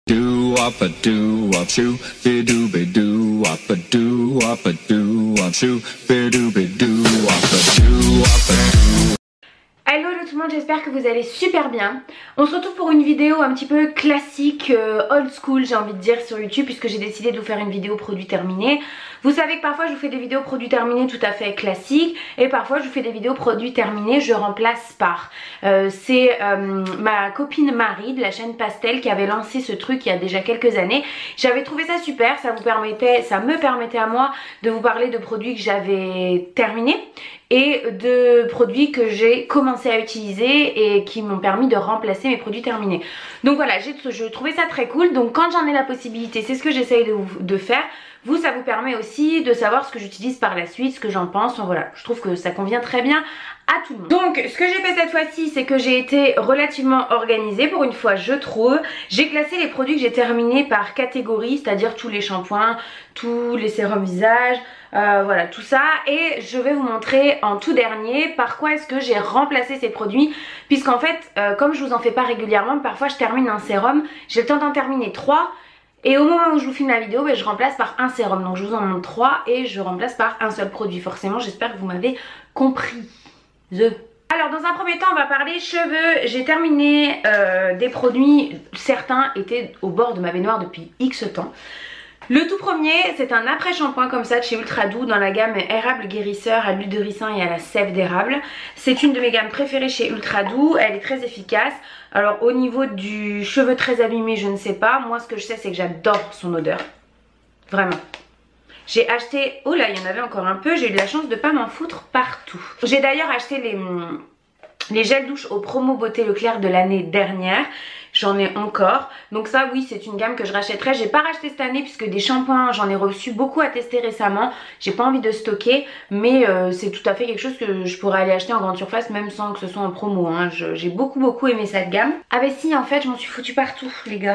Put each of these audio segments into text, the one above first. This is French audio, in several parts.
Do up a do up shoo, be do be do up a do up a do up shoo, be do be do up a do up a do. Hello tout le monde, j'espère que vous allez super bien. On se retrouve pour une vidéo un petit peu classique, old school j'ai envie de dire sur YouTube, puisque j'ai décidé de vous faire une vidéo produit terminé. Vous savez que parfois je vous fais des vidéos produits terminés tout à fait classiques, et parfois je vous fais des vidéos produits terminés, je remplace par. C'est ma copine Marie de la chaîne Pastel qui avait lancé ce truc il y a déjà quelques années. J'avais trouvé ça super, ça me permettait à moi de vous parler de produits que j'avais terminés et de produits que j'ai commencé à utiliser et qui m'ont permis de remplacer mes produits terminés. Donc voilà, je trouvais ça très cool. Donc quand j'en ai la possibilité, c'est ce que j'essaye de faire. Vous, ça vous permet aussi de savoir ce que j'utilise par la suite, ce que j'en pense. Enfin, voilà, je trouve que ça convient très bien à tout le monde. Donc ce que j'ai fait cette fois-ci, c'est que j'ai été relativement organisée pour une fois, je trouve. J'ai classé les produits que j'ai terminés par catégorie, c'est-à-dire tous les shampoings, tous les sérums visage, voilà tout ça, et je vais vous montrer en tout dernier par quoi est-ce que j'ai remplacé ces produits, puisqu'en fait comme je vous en fais pas régulièrement, parfois je termine un sérum, j'ai le temps d'en terminer 3 et au moment où je vous filme la vidéo, je remplace par un sérum. Donc je vous en montre 3 et je remplace par un seul produit. Forcément, j'espère que vous m'avez compris. Alors dans un premier temps, on va parler cheveux. J'ai terminé des produits, certains étaient au bord de ma baignoire depuis X temps. Le tout premier, c'est un après-shampoing comme ça de chez Ultra Doux dans la gamme érable guérisseur à l'huile de ricin et à la sève d'érable. C'est une de mes gammes préférées chez Ultra Doux, elle est très efficace. Alors au niveau du cheveu très abîmé, je ne sais pas. Moi ce que je sais, c'est que j'adore son odeur. Vraiment. J'ai acheté, oh là il y en avait encore un peu, j'ai eu de la chance de ne pas m'en foutre partout. J'ai d'ailleurs acheté les gels douche au promo beauté Leclerc de l'année dernière. J'en ai encore, donc ça oui c'est une gamme que je rachèterai. J'ai pas racheté cette année puisque des shampoings j'en ai reçu beaucoup à tester récemment. J'ai pas envie de stocker, mais c'est tout à fait quelque chose que je pourrais aller acheter en grande surface même sans que ce soit en promo hein. J'ai beaucoup aimé cette gamme. Ah bah si, en fait je m'en suis foutue partout les gars.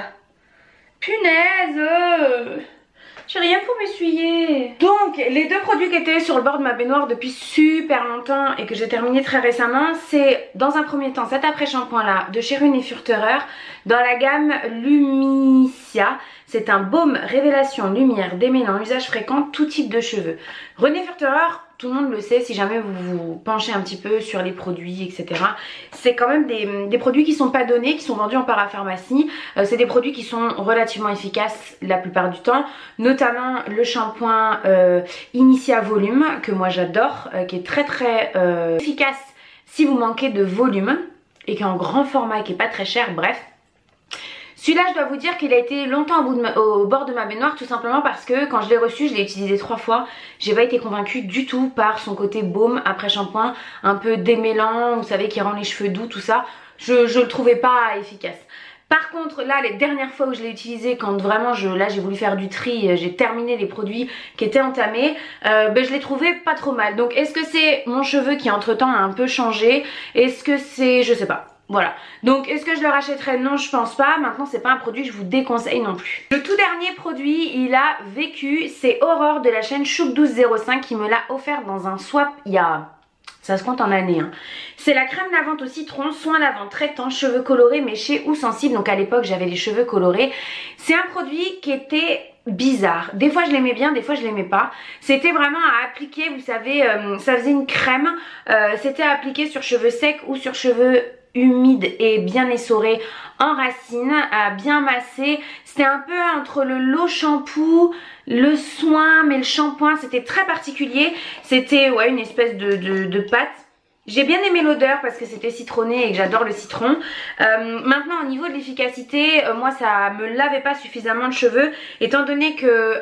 Punaise, j'ai rien pour m'essuyer. Donc les deux produits qui étaient sur le bord de ma baignoire depuis super longtemps et que j'ai terminé très récemment, c'est dans un premier temps cet après-shampoing là de chez Rune & Furterer dans la gamme Lumicia. C'est un baume révélation lumière démêlant usage fréquent tout type de cheveux. Rune & Furterer, tout le monde le sait si jamais vous vous penchez un petit peu sur les produits etc. C'est quand même des produits qui sont pas donnés, qui sont vendus en parapharmacie. C'est des produits qui sont relativement efficaces la plupart du temps. Notamment le shampoing Initia Volume que moi j'adore, qui est très efficace si vous manquez de volume et qui est en grand format et qui est pas très cher, bref. Celui-là, je dois vous dire qu'il a été longtemps au bord de ma baignoire, tout simplement parce que quand je l'ai reçu, je l'ai utilisé 3 fois. J'ai pas été convaincue du tout par son côté baume après shampoing, un peu démêlant, vous savez, qui rend les cheveux doux, tout ça. Je le trouvais pas efficace. Par contre là les dernières fois où je l'ai utilisé, quand vraiment là j'ai voulu faire du tri, j'ai terminé les produits qui étaient entamés, je l'ai trouvé pas trop mal. Donc est-ce que c'est mon cheveu qui entre temps a un peu changé? Est-ce que c'est, je sais pas. Voilà, donc est-ce que je le rachèterai? Non, je pense pas. Maintenant c'est pas un produit que je vous déconseille non plus. Le tout dernier produit, il a vécu, c'est Aurore de la chaîne Chouk1205 qui me l'a offert dans un swap il y a... ça se compte en années hein. C'est la crème lavante au citron, soin lavant traitant, cheveux colorés, méchés ou sensibles. Donc à l'époque j'avais les cheveux colorés. C'est un produit qui était bizarre. Des fois je l'aimais bien, des fois je l'aimais pas. C'était vraiment à appliquer, vous savez, ça faisait une crème. C'était à appliquer sur cheveux secs ou sur cheveux humide et bien essoré en racines, à bien masser. C'était un peu entre l'eau shampoo, le soin, mais le shampoing c'était très particulier. C'était ouais, une espèce de pâte. J'ai bien aimé l'odeur parce que c'était citronné et que j'adore le citron. Maintenant au niveau de l'efficacité, moi ça me lavait pas suffisamment de cheveux, étant donné que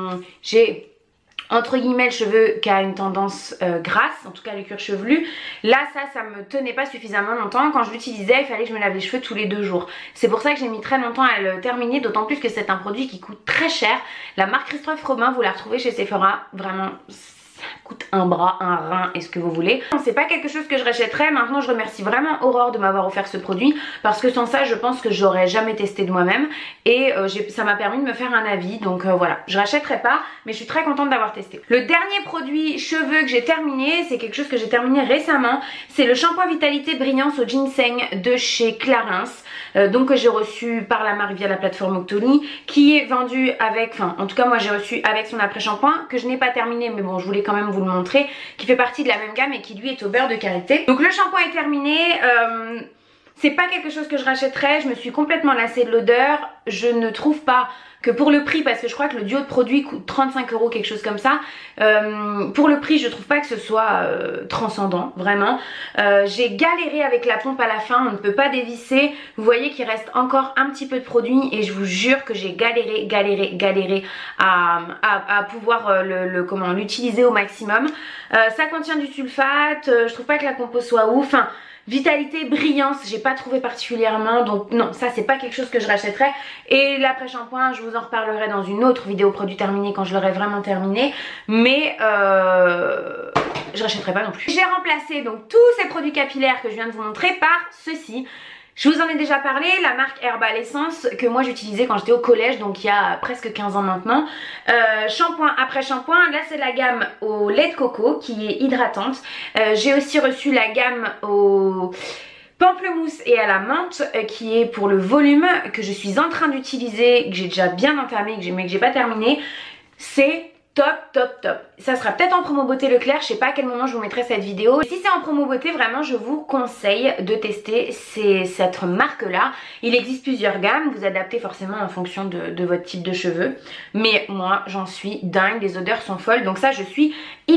j'ai entre guillemets le cheveu qui a une tendance grasse, en tout cas le cuir chevelu. Là ça me tenait pas suffisamment longtemps. Quand je l'utilisais il fallait que je me lave les cheveux tous les 2 jours. C'est pour ça que j'ai mis très longtemps à le terminer, d'autant plus que c'est un produit qui coûte très cher. La marque Christophe Robin, vous la retrouvez chez Sephora, vraiment ça coûte un bras, un rein et ce que vous voulez. C'est pas quelque chose que je rachèterais. Maintenant je remercie vraiment Aurore de m'avoir offert ce produit parce que sans ça je pense que j'aurais jamais testé de moi-même et ça m'a permis de me faire un avis. Donc voilà, je rachèterai pas mais je suis très contente d'avoir testé. Le dernier produit cheveux que j'ai terminé, c'est quelque chose que j'ai terminé récemment. C'est le shampoing Vitalité Brillance au ginseng de chez Clarins. Donc que j'ai reçu par la marque via la plateforme Octoly, qui est vendu avec, enfin en tout cas moi j'ai reçu avec son après-shampoing que je n'ai pas terminé mais bon je voulais quand même vous le montrer, qui fait partie de la même gamme et qui lui est au beurre de karité. Donc le shampoing est terminé, c'est pas quelque chose que je rachèterais, je me suis complètement lassée de l'odeur, je ne trouve pas que pour le prix, parce que je crois que le duo de produits coûte 35 €, quelque chose comme ça, pour le prix je trouve pas que ce soit transcendant, vraiment. J'ai galéré avec la pompe à la fin, on ne peut pas dévisser, vous voyez qu'il reste encore un petit peu de produit et je vous jure que j'ai galéré à pouvoir l'utiliser au maximum. Ça contient du sulfate, je trouve pas que la compo soit ouf, enfin, Vitalité Brillance, j'ai pas trouvé particulièrement, donc non, ça c'est pas quelque chose que je rachèterais. Et l'après-shampoing, je vous en reparlerai dans une autre vidéo produit terminé quand je l'aurai vraiment terminé, mais je rachèterai pas non plus. J'ai remplacé donc tous ces produits capillaires que je viens de vous montrer par ceci. Je vous en ai déjà parlé, la marque Herbal Essence que moi j'utilisais quand j'étais au collège, donc il y a presque 15 ans maintenant. Shampoing après shampoing, là c'est la gamme au lait de coco qui est hydratante. J'ai aussi reçu la gamme au pamplemousse et à la menthe qui est pour le volume que je suis en train d'utiliser, que j'ai déjà bien entamé, mais que j'ai pas terminé. C'est top. Ça sera peut-être en promo beauté Leclerc, je sais pas à quel moment je vous mettrai cette vidéo. Et si c'est en promo beauté, vraiment je vous conseille de tester cette marque là. Il existe plusieurs gammes, vous adaptez forcément en fonction de votre type de cheveux. Mais moi j'en suis dingue, les odeurs sont folles, donc ça je suis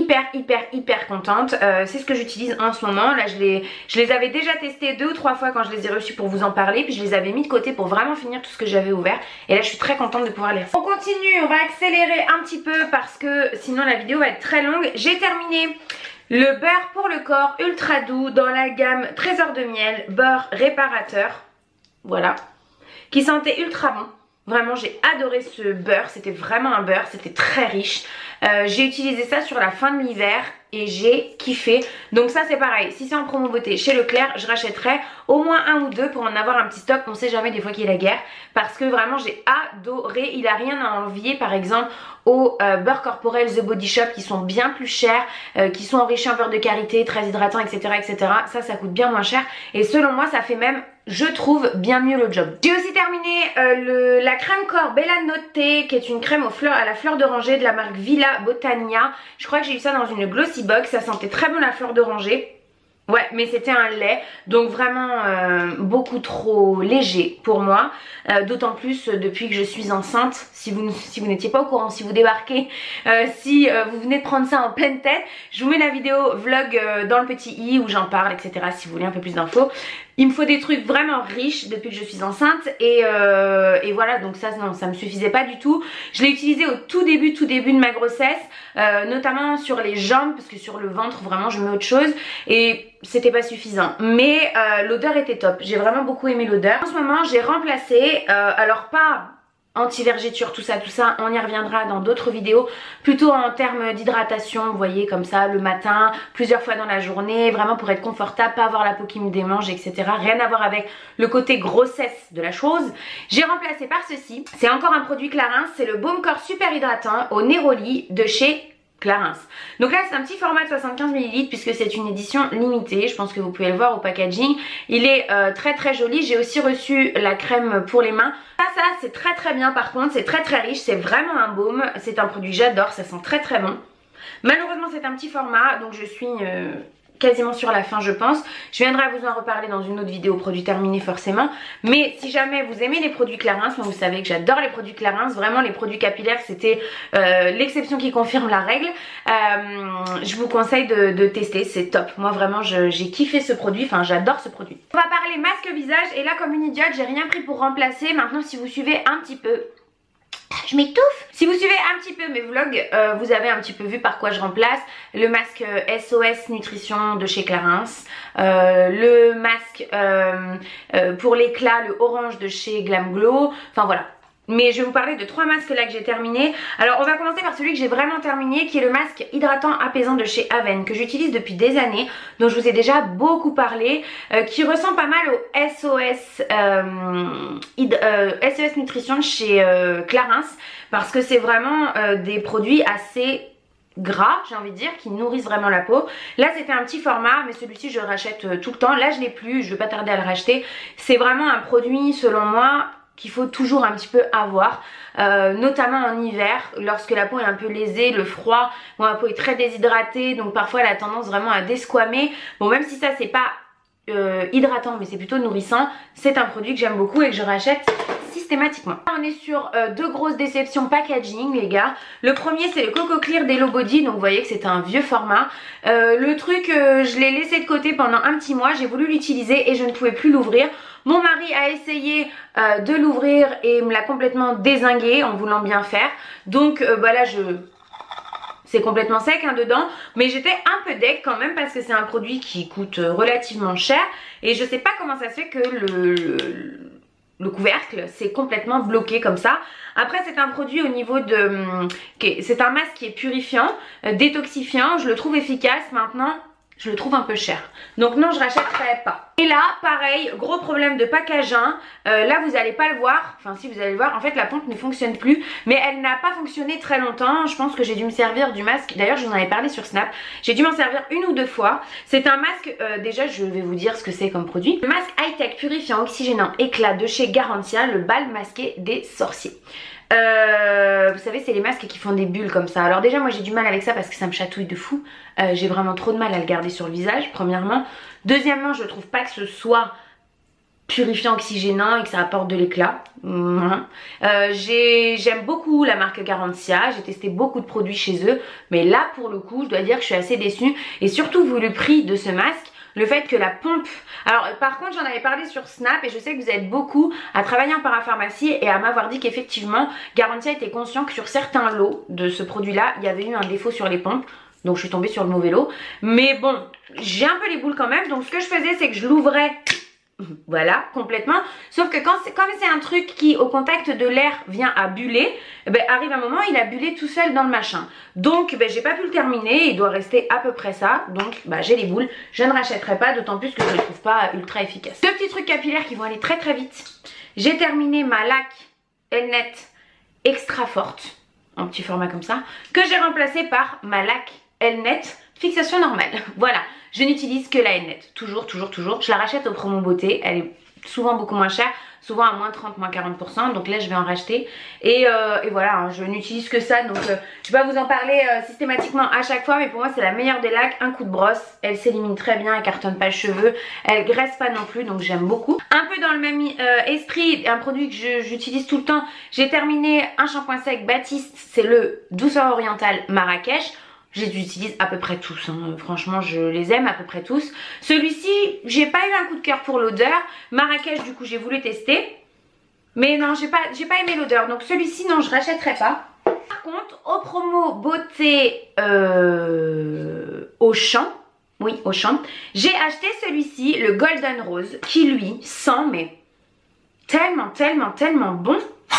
hyper contente. C'est ce que j'utilise en ce moment. Là je les avais déjà testés 2 ou 3 fois quand je les ai reçus pour vous en parler, puis je les avais mis de côté pour vraiment finir tout ce que j'avais ouvert. Et là je suis très contente de pouvoir les refaire. On continue, on va accélérer un petit peu parce que sinon la vidéo va être très longue. J'ai terminé le beurre pour le corps ultra doux dans la gamme Trésor de miel, beurre réparateur, voilà, qui sentait ultra bon. Vraiment j'ai adoré ce beurre, c'était vraiment un beurre, c'était très riche. J'ai utilisé ça sur la fin de l'hiver et j'ai kiffé. Donc ça c'est pareil, si c'est en promo beauté chez Leclerc, je rachèterai au moins 1 ou 2 pour en avoir un petit stock. On sait jamais des fois qu'il y a la guerre, parce que vraiment j'ai adoré. Il a rien à envier par exemple au beurre corporel The Body Shop qui sont bien plus chers, qui sont enrichis en beurre de karité, très hydratant, etc. Ça coûte bien moins cher et selon moi ça fait même, je trouve, bien mieux le job. J'ai aussi terminé la crème corps Bella Notte, qui est une crème à la fleur d'oranger de la marque Villa Botania. Je crois que j'ai eu ça dans une glossy box, ça sentait très bon la fleur d'oranger. Ouais, mais c'était un lait, donc vraiment beaucoup trop léger pour moi. D'autant plus depuis que je suis enceinte. Si vous n'étiez pas au courant, si vous débarquez, si vous venez de prendre ça en pleine tête, je vous mets la vidéo vlog dans le petit i où j'en parle, etc. si vous voulez un peu plus d'infos. Il me faut des trucs vraiment riches depuis que je suis enceinte et voilà, donc ça non, ça me suffisait pas du tout. Je l'ai utilisé au tout début de ma grossesse, notamment sur les jambes, parce que sur le ventre vraiment je mets autre chose et c'était pas suffisant. Mais l'odeur était top, j'ai vraiment beaucoup aimé l'odeur. En ce moment j'ai remplacé, alors pas anti-vergéture, tout ça, on y reviendra dans d'autres vidéos, plutôt en termes d'hydratation, vous voyez, comme ça, le matin, plusieurs fois dans la journée, vraiment pour être confortable, pas avoir la peau qui me démange, etc. Rien à voir avec le côté grossesse de la chose. J'ai remplacé par ceci, c'est encore un produit Clarins, c'est le baume corps super hydratant au Neroli de chez Clarins. Donc là c'est un petit format de 75 ml puisque c'est une édition limitée, je pense que vous pouvez le voir au packaging. Il est très joli. J'ai aussi reçu la crème pour les mains. Ça c'est très bien par contre, c'est très riche, c'est vraiment un baume, c'est un produit que j'adore, ça sent très bon. Malheureusement c'est un petit format, donc je suis quasiment sur la fin je pense. Je viendrai vous en reparler dans une autre vidéo produit terminé forcément. Mais si jamais vous aimez les produits Clarins, moi vous savez que j'adore les produits Clarins, vraiment les produits capillaires c'était l'exception qui confirme la règle. Je vous conseille de tester, c'est top. Moi vraiment j'ai kiffé ce produit, enfin j'adore ce produit. On va parler masque visage et là comme une idiote j'ai rien pris pour remplacer. Maintenant si vous suivez un petit peu, je m'étouffe. Si vous suivez un petit peu mes vlogs, vous avez un petit peu vu par quoi je remplace. Le masque SOS Nutrition de chez Clarins, le masque pour l'éclat, le orange de chez Glam Glow. Enfin voilà, Mais je vais vous parler de 3 masques là que j'ai terminé. Alors on va commencer par celui que j'ai vraiment terminé, qui est le masque hydratant apaisant de chez Aven, que j'utilise depuis des années, dont je vous ai déjà beaucoup parlé, qui ressemble pas mal au SOS Nutrition de chez Clarins, parce que c'est vraiment des produits assez gras, j'ai envie de dire, qui nourrissent vraiment la peau. Là c'était un petit format, mais celui-ci je le rachète tout le temps. Là je l'ai plus, je vais pas tarder à le racheter. C'est vraiment un produit selon moi qu'il faut toujours un petit peu avoir, notamment en hiver, lorsque la peau est un peu lésée, le froid, bon, ma peau est très déshydratée, donc parfois elle a tendance vraiment à desquamer. Bon, même si ça c'est pas hydratant mais c'est plutôt nourrissant, c'est un produit que j'aime beaucoup et que je rachète systématiquement. On est sur 2 grosses déceptions packaging les gars. Le premier c'est le Coco Clear d'Hello Body, donc vous voyez que c'est un vieux format. Le truc je l'ai laissé de côté pendant un petit mois, j'ai voulu l'utiliser et je ne pouvais plus l'ouvrir. Mon mari a essayé de l'ouvrir et me l'a complètement dézingué en voulant bien faire. Donc là c'est complètement sec hein, dedans, mais j'étais un peu deg quand même parce que c'est un produit qui coûte relativement cher et je sais pas comment ça se fait que le couvercle c'est complètement bloqué comme ça. Après c'est un produit au niveau de... c'est un masque qui est purifiant, détoxifiant, je le trouve efficace. Maintenant je le trouve un peu cher, donc non je rachèterai pas. Et là pareil, gros problème de packaging. Là vous allez pas le voir, enfin si vous allez le voir, en fait la pompe ne fonctionne plus, mais elle n'a pas fonctionné très longtemps. Je pense que j'ai dû me servir du masque, d'ailleurs je vous en avais parlé sur Snap, j'ai dû m'en servir 1 ou 2 fois. C'est un masque, déjà je vais vous dire ce que c'est comme produit. Le masque high-tech purifiant oxygénant éclat de chez Garantia, le bal masqué des sorciers. Vous savez c'est les masques qui font des bulles comme ça. Alors déjà moi j'ai du mal avec ça parce que ça me chatouille de fou. J'ai vraiment trop de mal à le garder sur le visage premièrement. Deuxièmement je trouve pas que ce soit purifiant oxygénant et que ça apporte de l'éclat. J'aime beaucoup la marque Garantia, j'ai testé beaucoup de produits chez eux, mais là pour le coup je dois dire que je suis assez déçue. Et surtout vu le prix de ce masque, le fait que la pompe... Alors par contre j'en avais parlé sur Snap et je sais que vous êtes beaucoup à travailler en parapharmacie et à m'avoir dit qu'effectivement Garantia était conscient que sur certains lots de ce produit là il y avait eu un défaut sur les pompes. Donc je suis tombée sur le mauvais lot. Mais bon, j'ai un peu les boules quand même. Donc ce que je faisais c'est que je l'ouvrais, voilà, complètement. Sauf que comme c'est un truc qui au contact de l'air vient à buller, arrive un moment il a bullé tout seul dans le machin. Donc j'ai pas pu le terminer, il doit rester à peu près ça. Donc j'ai les boules, je ne rachèterai pas, d'autant plus que je ne le trouve pas ultra efficace. 2 petits trucs capillaires qui vont aller très très vite. J'ai terminé ma lac Elnet extra forte, en petit format comme ça, que j'ai remplacé par ma lac Elnet fixation normale. Voilà, je n'utilise que la Elnet, toujours. Je la rachète au promo beauté, elle est souvent beaucoup moins chère, souvent à moins 30, moins 40%, donc là je vais en racheter. Et voilà, hein, je n'utilise que ça, donc je vais pas vous en parler systématiquement à chaque fois, mais pour moi c'est la meilleure des lacs. Un coup de brosse, elle s'élimine très bien, elle cartonne pas le cheveu, elle graisse pas non plus, donc j'aime beaucoup. Un peu dans le même esprit, un produit que j'utilise tout le temps, j'ai terminé un shampoing sec Baptiste, c'est le Douceur Orientale Marrakech. Je les utilise à peu près tous, hein. Franchement je les aime à peu près tous. Celui-ci j'ai pas eu un coup de cœur pour l'odeur. Marrakech du coup j'ai voulu tester, mais non j'ai pas aimé l'odeur, donc celui-ci non je rachèterai pas. Par contre au promo beauté Auchan, oui Auchan, j'ai acheté celui-ci, le Golden Rose, qui lui sent mais tellement bon.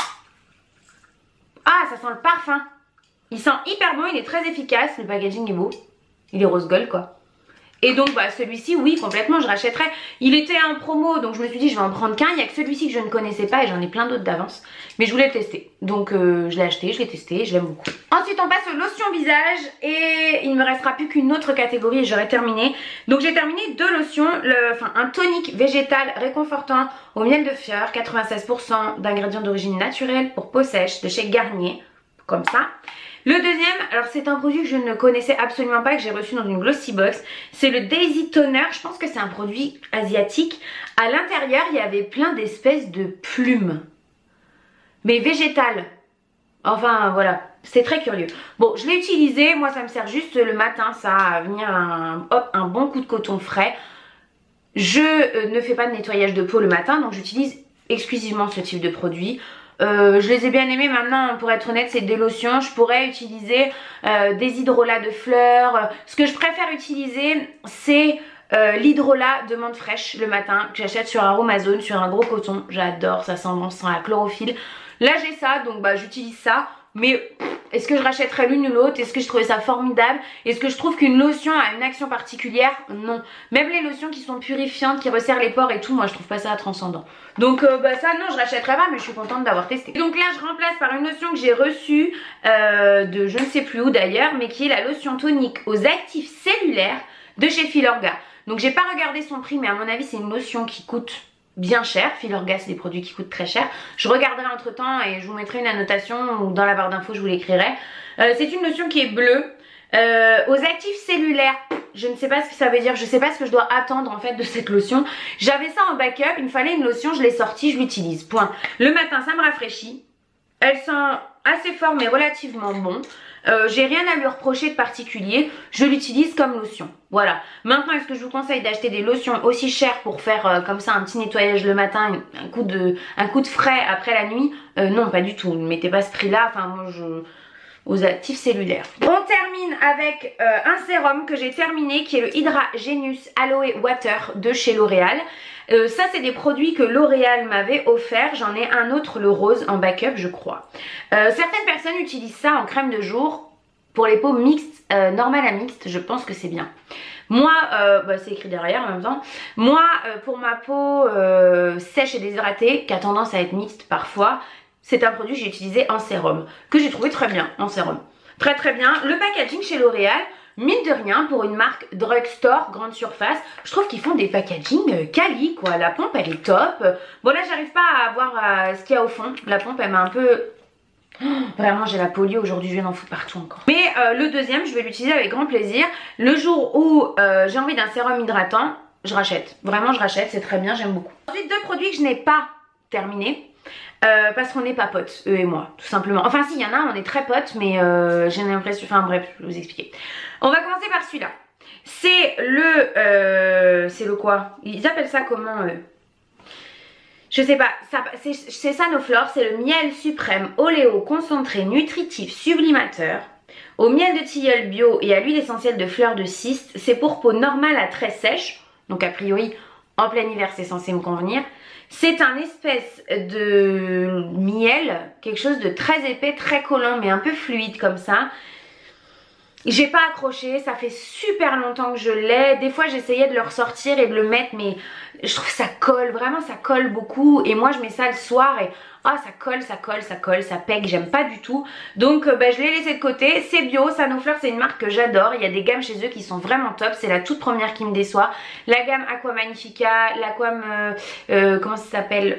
Ah ça sent le parfum. Il sent hyper bon, il est très efficace, le packaging est beau, il est rose gold quoi. Et donc celui-ci oui complètement je rachèterais. Il était en promo donc je me suis dit je vais en prendre qu'un. Il n'y a que celui-ci que je ne connaissais pas et j'en ai plein d'autres d'avance. Mais je voulais le tester. Donc je l'ai acheté, je l'ai testé, je l'aime beaucoup. Ensuite on passe aux lotions visage et il ne me restera plus qu'une autre catégorie et j'aurai terminé. Donc j'ai terminé 2 lotions, un tonique végétal réconfortant au miel de fleur, 96% d'ingrédients d'origine naturelle pour peau sèche de chez Garnier, comme ça. Le deuxième, alors c'est un produit que je ne connaissais absolument pas, que j'ai reçu dans une Glossy Box. C'est le Daisy Toner, je pense que c'est un produit asiatique. À l'intérieur, il y avait plein d'espèces de plumes. Mais végétales. Enfin, voilà. C'est très curieux. Bon, je l'ai utilisé. Moi, ça me sert juste le matin, ça, à venir un bon coup de coton frais. Je ne fais pas de nettoyage de peau le matin, donc j'utilise exclusivement ce type de produit. Je les ai bien aimés. Maintenant pour être honnête c'est des lotions. Je pourrais utiliser des hydrolats de fleurs. Ce que je préfère utiliser c'est l'hydrolat de menthe fraîche le matin que j'achète sur Aromazone, sur un gros coton. J'adore, ça sent bon, ça sent la chlorophylle. Là j'ai ça, donc bah j'utilise ça. Mais est-ce que je rachèterais l'une ou l'autre? Est-ce que je trouvais ça formidable? Est-ce que je trouve qu'une lotion a une action particulière? Non. Même les lotions qui sont purifiantes, qui resserrent les pores et tout, moi je trouve pas ça transcendant. Donc bah ça non, je rachèterais pas, mais je suis contente d'avoir testé. Donc là je remplace par une lotion que j'ai reçue de je ne sais plus où d'ailleurs, mais qui est la lotion tonique aux actifs cellulaires de chez Filorga. Donc j'ai pas regardé son prix, mais à mon avis c'est une lotion qui coûte bien cher. Filorga c'est des produits qui coûtent très cher. Je regarderai entre temps et je vous mettrai une annotation ou dans la barre d'infos je vous l'écrirai. C'est une lotion qui est bleue aux actifs cellulaires. Je ne sais pas ce que ça veut dire, je sais pas ce que je dois attendre en fait de cette lotion. J'avais ça en backup, il me fallait une lotion, je l'ai sortie, je l'utilise, point. Le matin ça me rafraîchit, elle sent assez fort mais relativement bon. J'ai rien à lui reprocher de particulier, je l'utilise comme lotion. Voilà. Maintenant, est-ce que je vous conseille d'acheter des lotions aussi chères pour faire comme ça un petit nettoyage le matin, un coup de frais après la nuit? Non, pas du tout. Ne mettez pas ce prix-là. Enfin, moi, aux actifs cellulaires. On termine avec un sérum que j'ai terminé qui est le Hydra Genius Aloe Water de chez L'Oréal. Ça c'est des produits que L'Oréal m'avait offert. J'en ai un autre, le rose, en backup je crois. Certaines personnes utilisent ça en crème de jour pour les peaux mixtes, normales à mixtes. Je pense que c'est bien. Moi, bah, c'est écrit derrière en même temps. Moi, pour ma peau sèche et déshydratée, qui a tendance à être mixte parfois, c'est un produit que j'ai utilisé en sérum, que j'ai trouvé très bien en sérum. Très très bien. Le packaging chez L'Oréal, mine de rien, pour une marque drugstore, grande surface, je trouve qu'ils font des packaging quali quoi. La pompe elle est top. Bon là j'arrive pas à voir ce qu'il y a au fond. La pompe elle m'a un peu... Oh, vraiment j'ai la polio aujourd'hui, je vais en foutre partout encore. Mais le deuxième je vais l'utiliser avec grand plaisir. Le jour où j'ai envie d'un sérum hydratant, je rachète. Vraiment je rachète, c'est très bien, j'aime beaucoup. Ensuite deux produits que je n'ai pas terminés. Parce qu'on n'est pas potes, eux et moi, tout simplement. Enfin si, il y en a, on est très potes, mais j'ai l'impression... Enfin bref, je vais vous expliquer. On va commencer par celui-là. C'est le... c'est le quoi? Ils appellent ça comment je sais pas, c'est Sanoflore, c'est le miel suprême oléo concentré nutritif sublimateur au miel de tilleul bio et à l'huile essentielle de fleurs de cyste. C'est pour peau normale à très sèche, donc a priori en plein hiver c'est censé me convenir. C'est un espèce de miel, quelque chose de très épais, très collant mais un peu fluide comme ça. J'ai pas accroché, ça fait super longtemps que je l'ai. Des fois j'essayais de le ressortir et de le mettre mais je trouve que ça colle, vraiment ça colle beaucoup. Et moi je mets ça le soir et ah ça colle, ça colle, ça colle, ça pègue, j'aime pas du tout. Donc bah, je l'ai laissé de côté, c'est bio, Sanoflore c'est une marque que j'adore. Il y a des gammes chez eux qui sont vraiment top, c'est la toute première qui me déçoit. La gamme Aqua Magnifica, la gamme, comment ça s'appelle,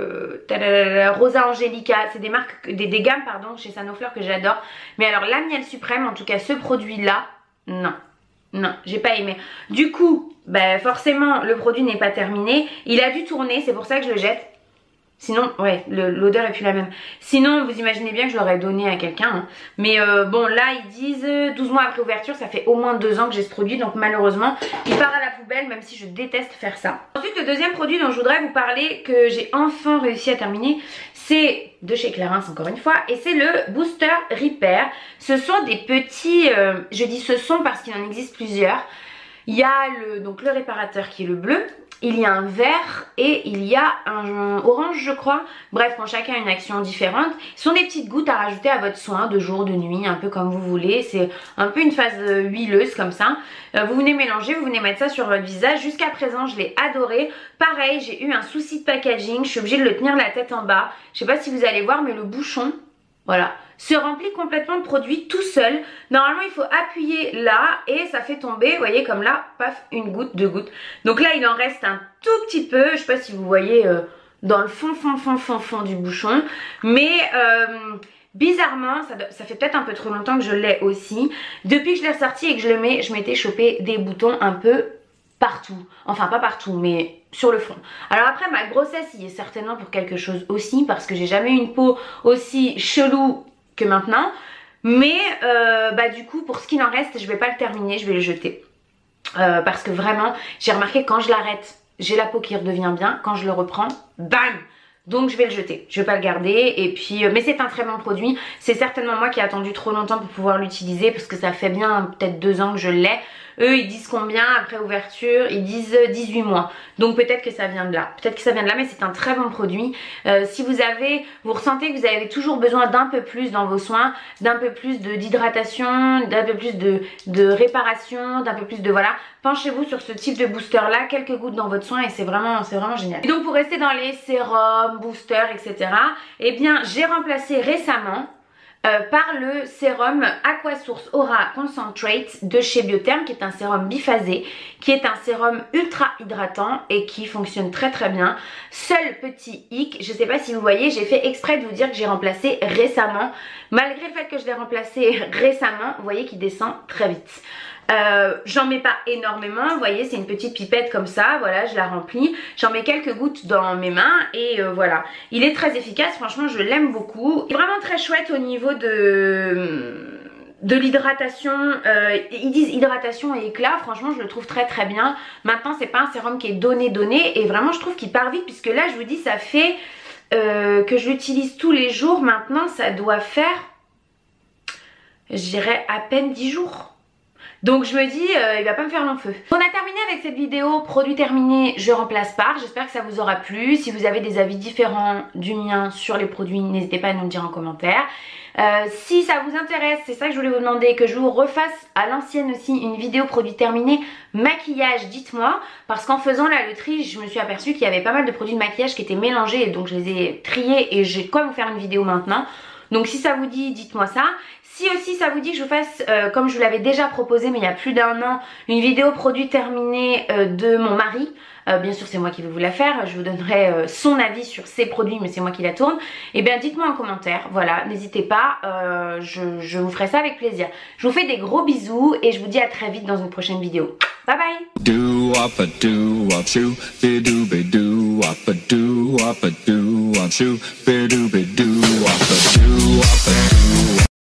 Rosa Angelica, c'est des marques, des gammes pardon chez Sanoflore que j'adore. Mais alors la miel suprême, en tout cas ce produit là, non. Non, j'ai pas aimé. Du coup, bah forcément le produit n'est pas terminé. Il a dû tourner, c'est pour ça que je le jette. Sinon, ouais, l'odeur est plus la même. Sinon, vous imaginez bien que je l'aurais donné à quelqu'un. Hein. Mais bon, là, ils disent 12 mois après ouverture, ça fait au moins 2 ans que j'ai ce produit. Donc malheureusement, il part à la poubelle, même si je déteste faire ça. Ensuite, le deuxième produit dont je voudrais vous parler, que j'ai enfin réussi à terminer, c'est de chez Clarins encore une fois. Et c'est le Booster Repair. Ce sont des petits, je dis ce sont parce qu'il en existe plusieurs. Il y a donc le réparateur qui est le bleu. Il y a un vert et il y a un orange je crois. Bref, quand chacun a une action différente. Ce sont des petites gouttes à rajouter à votre soin de jour, de nuit, un peu comme vous voulez. C'est un peu une phase huileuse comme ça. Vous venez mélanger, vous venez mettre ça sur votre visage. Jusqu'à présent je l'ai adoré. Pareil, j'ai eu un souci de packaging. Je suis obligée de le tenir la tête en bas. Je sais pas si vous allez voir mais le bouchon, voilà, se remplit complètement de produit tout seul. Normalement il faut appuyer là et ça fait tomber, vous voyez comme là, paf, une goutte, 2 gouttes. Donc là il en reste un tout petit peu, je sais pas si vous voyez dans le fond du bouchon. Mais bizarrement, ça fait peut-être un peu trop longtemps que je l'ai aussi. Depuis que je l'ai ressorti et que je le mets, je m'étais chopé des boutons un peu partout. Enfin pas partout mais sur le front. Alors après ma grossesse y est certainement pour quelque chose aussi parce que j'ai jamais eu une peau aussi chelou que maintenant. Mais bah du coup pour ce qu'il en reste je vais pas le terminer, je vais le jeter. Parce que vraiment j'ai remarqué quand je l'arrête j'ai la peau qui redevient bien. Quand je le reprends, bam! Donc je vais le jeter, je vais pas le garder. Et puis, mais c'est un très bon produit. C'est certainement moi qui ai attendu trop longtemps pour pouvoir l'utiliser parce que ça fait bien peut-être 2 ans que je l'ai. eux ils disent combien après ouverture, ils disent 18 mois. Donc peut-être que ça vient de là. Peut-être que ça vient de là, mais c'est un très bon produit. Si vous ressentez que vous avez toujours besoin d'un peu plus dans vos soins, d'un peu plus d'hydratation, d'un peu plus de réparation, d'un peu plus de voilà, penchez-vous sur ce type de booster là, quelques gouttes dans votre soin et c'est vraiment génial. Et donc pour rester dans les sérums, boosters, etc. Eh bien j'ai remplacé récemment par le sérum Aquasource Aura Concentrate de chez Biotherm, qui est un sérum biphasé, qui est un sérum ultra hydratant et qui fonctionne très très bien. Seul petit hic, je sais pas si vous voyez, j'ai fait exprès de vous dire que j'ai remplacé récemment. Malgré le fait que je l'ai remplacé récemment, vous voyez qu'il descend très vite. J'en mets pas énormément, vous voyez c'est une petite pipette comme ça, voilà je la remplis, j'en mets quelques gouttes dans mes mains et voilà, il est très efficace, franchement je l'aime beaucoup, il est vraiment très chouette au niveau de l'hydratation, ils disent hydratation et éclat, franchement je le trouve très très bien. Maintenant c'est pas un sérum qui est donné et vraiment je trouve qu'il part vite puisque là je vous dis ça fait que je l'utilise tous les jours, maintenant ça doit faire je dirais à peine 10 jours. Donc je me dis, il va pas me faire long feu. On a terminé avec cette vidéo, produit terminé, je remplace par. J'espère que ça vous aura plu. Si vous avez des avis différents du mien sur les produits, n'hésitez pas à nous le dire en commentaire. Si ça vous intéresse, c'est ça que je voulais vous demander, que je vous refasse à l'ancienne aussi une vidéo produit terminé maquillage, dites-moi. Parce qu'en faisant la loterie, je me suis aperçue qu'il y avait pas mal de produits de maquillage qui étaient mélangés. Et donc je les ai triés et j'ai quoi vous faire une vidéo maintenant. Donc si ça vous dit, dites-moi ça. Si aussi ça vous dit que je vous fasse, comme je vous l'avais déjà proposé mais il y a plus d'un an, une vidéo produit terminé de mon mari, bien sûr c'est moi qui vais vous la faire, je vous donnerai son avis sur ces produits mais c'est moi qui la tourne, et bien dites-moi en commentaire, voilà, n'hésitez pas, je vous ferai ça avec plaisir. Je vous fais des gros bisous et je vous dis à très vite dans une prochaine vidéo. Bye bye. Do up a do up shoo, be do be do up a do up a do up shoo, be do be do up a do up a do.